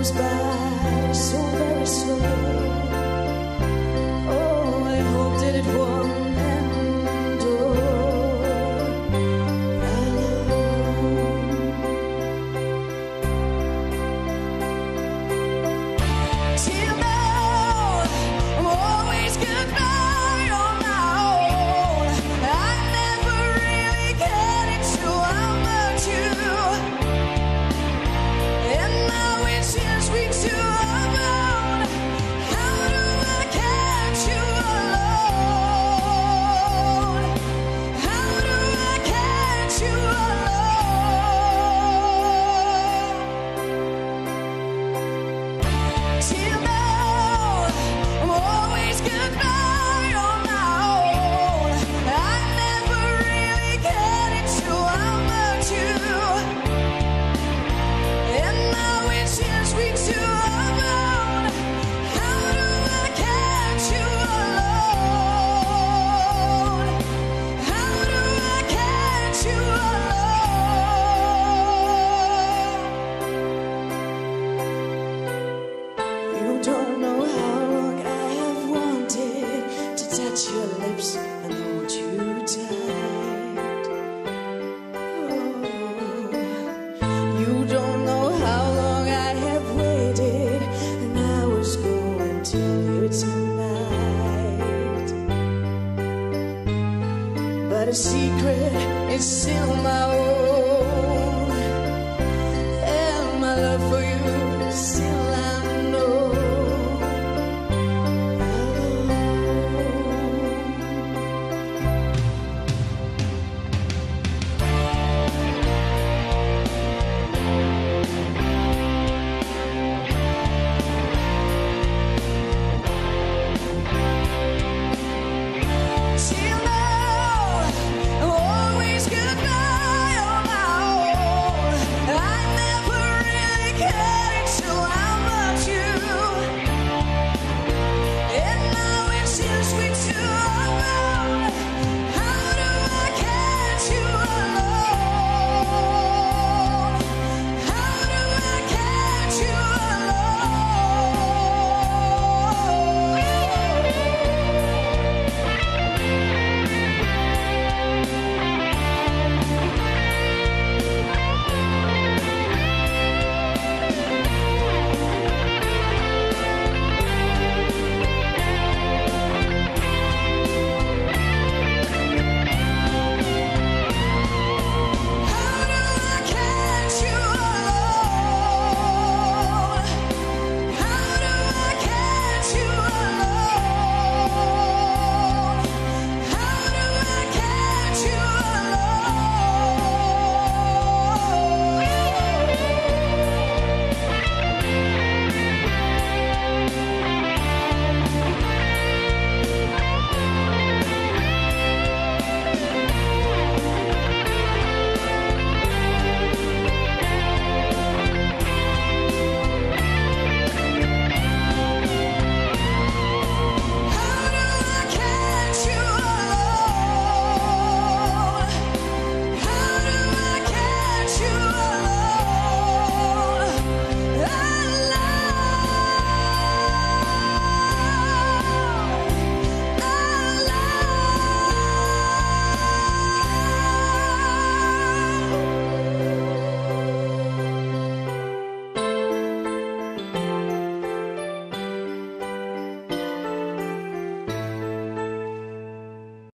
goes by so very slow. Oh, I hope that it won't end alone. Till now, I'm always goodbye on my own. I never really get into how much you. And now it's just we two alone. How do I catch you alone? How do I catch you alone? Till now, I'm always goodbye on my own. I never really get into how much you. And now it's just we two alone. How do I catch you alone? How do I catch you alone? You don't know how long I have wanted to touch your lips and hold you tight. Oh, you don't know how long I have waited, and I was going to you tonight. But a secret is still my